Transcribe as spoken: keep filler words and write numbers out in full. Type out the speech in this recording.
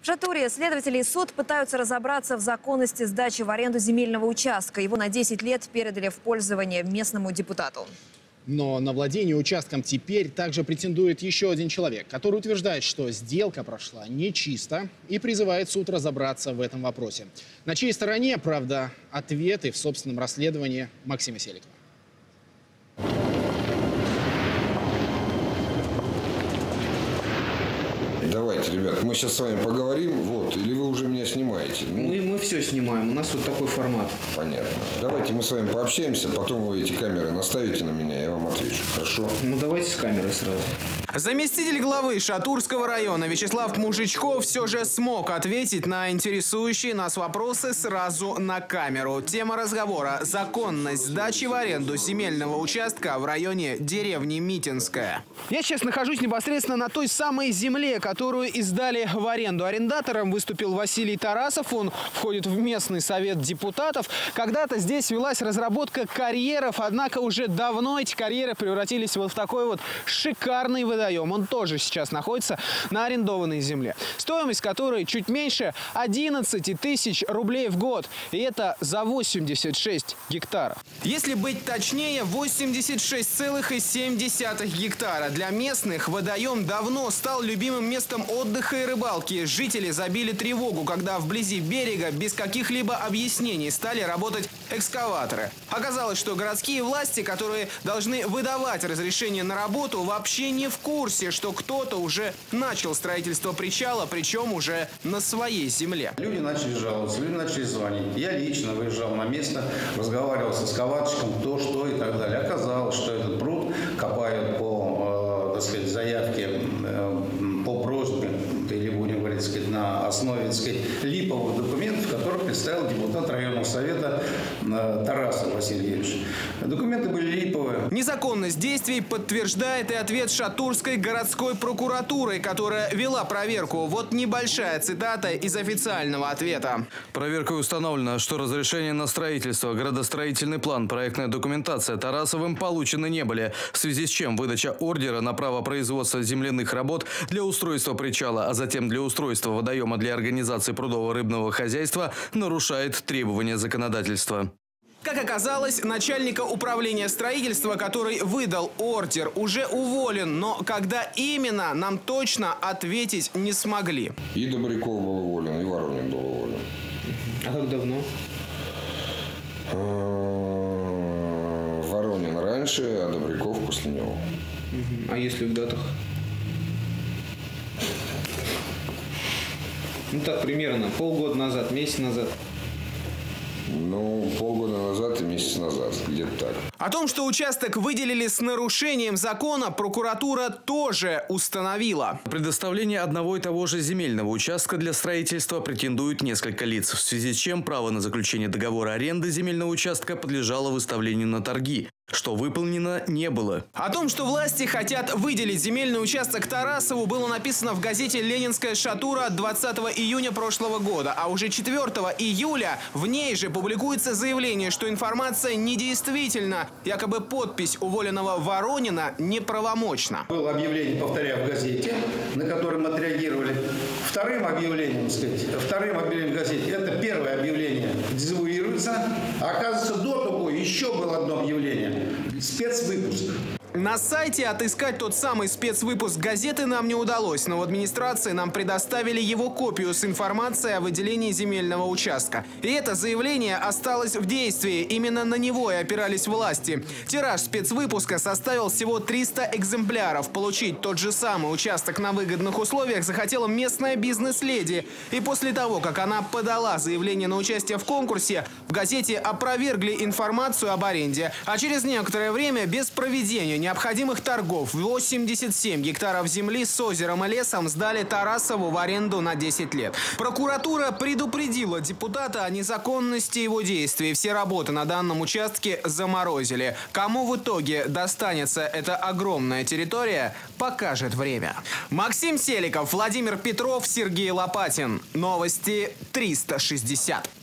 Шатуре следователи и суд пытаются разобраться в законности сдачи в аренду земельного участка. Его на десять лет передали в пользование местному депутату. Но на владение участком теперь также претендует еще один человек, который утверждает, что сделка прошла нечисто и призывает суд разобраться в этом вопросе. На чьей стороне, правда, ответы в собственном расследовании Максима Селикова. Давайте, ребят, мы сейчас с вами поговорим, вот, или вы уже меня снимаете? Ну, мы, мы все снимаем, у нас вот такой формат. Понятно. Давайте мы с вами пообщаемся, потом вы эти камеры наставите на меня, я вам отвечу, хорошо? Ну, давайте с камерой сразу. Заместитель главы Шатурского района Вячеслав Мужичков все же смог ответить на интересующие нас вопросы сразу на камеру. Тема разговора – законность сдачи в аренду земельного участка в районе деревни Митинская. Я сейчас нахожусь непосредственно на той самой земле, которую издали в аренду. Арендатором выступил Василий Тарасов, он входит в местный совет депутатов. Когда-то здесь велась разработка карьеров, однако уже давно эти карьеры превратились вот в такой вот шикарный водоем. Он тоже сейчас находится на арендованной земле, стоимость которой чуть меньше одиннадцати тысяч рублей в год. И это за восемьдесят шесть гектаров. Если быть точнее, восемьдесят шесть целых семь десятых гектара. Для местных водоем давно стал любимым местом отдыха и рыбалки. Жители забили тревогу, когда вблизи берега без каких-либо объяснений стали работать экскаваторы. Оказалось, что городские власти, которые должны выдавать разрешение на работу, вообще не в курсе, что кто-то уже начал строительство причала, причем уже на своей земле. Люди начали жаловаться, люди начали звонить. Я лично выезжал на место, разговаривал с экскаваторщиком, кто, что и так далее. Оказалось, что этот пруд копают по, э, так сказать, заявке, э, по просьбе, или будем говорить, сказать, на основе, так сказать, липовых документов, которые представил депутат районного совета э, Тарасов Василий Юрьевич. Документы были липовые. Незаконность действий подтверждает и ответ Шатурской городской прокуратуры, которая вела проверку. Вот небольшая цитата из официального ответа. Проверкой установлено, что разрешение на строительство, градостроительный план, проектная документация Тарасовым получены не были, в связи с чем выдача ордера на право производства земляных работ для устройства причала, а затем для устройства водоема для организации прудово-рыбного хозяйства нарушает требования законодательства. Как оказалось, начальника управления строительства, который выдал ордер, уже уволен. Но когда именно, нам точно ответить не смогли. И Добряков был уволен, и Воронин был уволен. А как давно? Воронин раньше, а Добряков после него. А если в датах? Ну так, примерно полгода назад, месяц назад. Ну, полгода назад и месяц назад, где-то так. О том, что участок выделили с нарушением закона, прокуратура тоже установила. Предоставление одного и того же земельного участка для строительства претендуют несколько лиц, в связи с чем право на заключение договора аренды земельного участка подлежало выставлению на торги, что выполнено не было. О том, что власти хотят выделить земельный участок Тарасову, было написано в газете «Ленинская Шатура» от двадцатого июня прошлого года. А уже четвёртого июля в ней же публикуется заявление, что информация недействительна. Якобы подпись уволенного Воронина неправомочна. Было объявление, повторяю, в газете, на которое мы отреагировали. Вторым объявлением, так сказать, вторым объявлением в газете, это первое объявление дезавуируется. А оказывается, до того еще было одно объявление. Спецвыпуск. На сайте отыскать тот самый спецвыпуск газеты нам не удалось, но в администрации нам предоставили его копию с информацией о выделении земельного участка. И это заявление осталось в действии. Именно на него и опирались власти. Тираж спецвыпуска составил всего триста экземпляров. Получить тот же самый участок на выгодных условиях захотела местная бизнес-леди. И после того, как она подала заявление на участие в конкурсе, в газете опровергли информацию об аренде. А через некоторое время без проведения необходимых торгов восемьдесят семь гектаров земли с озером и лесом сдали Тарасову в аренду на десять лет. Прокуратура предупредила депутата о незаконности его действий. Все работы на данном участке заморозили. Кому в итоге достанется эта огромная территория, покажет время. Максим Селиков, Владимир Петров, Сергей Лопатин. Новости триста шестьдесят.